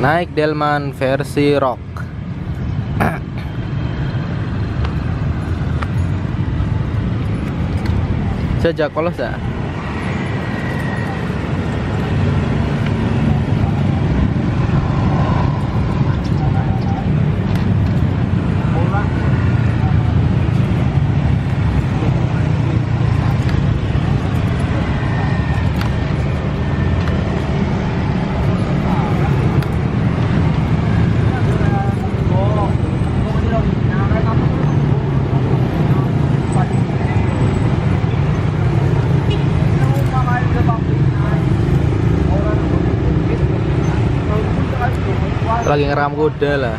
Naik delman versi rock. Sejak polos ya. Lagi ngeram kuda lah.